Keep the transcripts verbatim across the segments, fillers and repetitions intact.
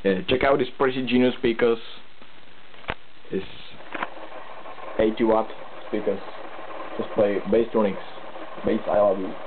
uh, check out this Pretty Genius speakers. It's eighty watt speakers. Just play Basstronics. Bass I love you.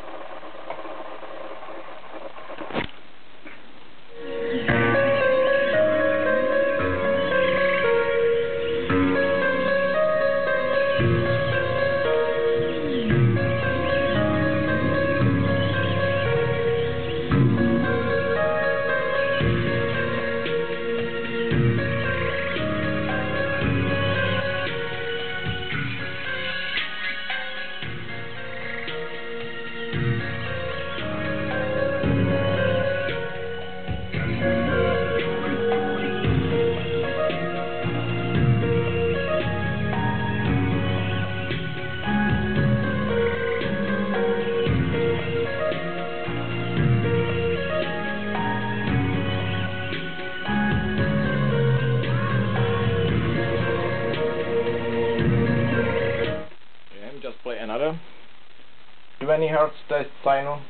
Just play another twenty hertz test signal.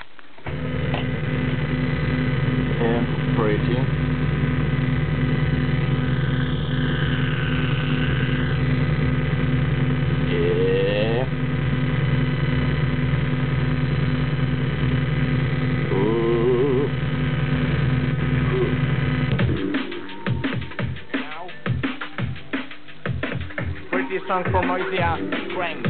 Yeah, pretty. Yeah. Ooh. Ooh. Now, pretty song from Noisia, Crank.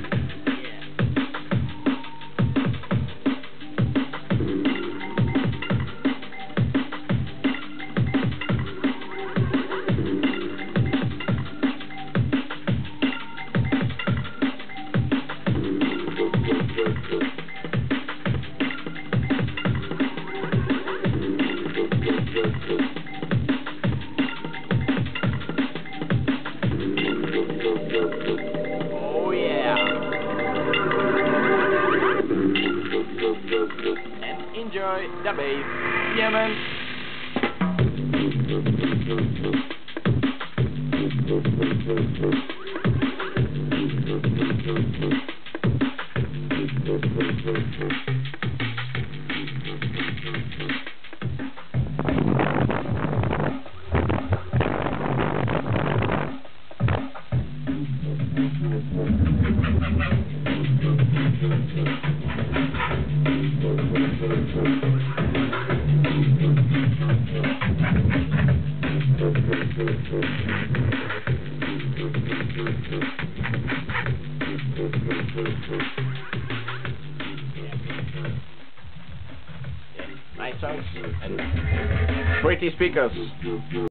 Oh yeah! And enjoy the bass. Yeah, man. Nice songs and pretty speakers.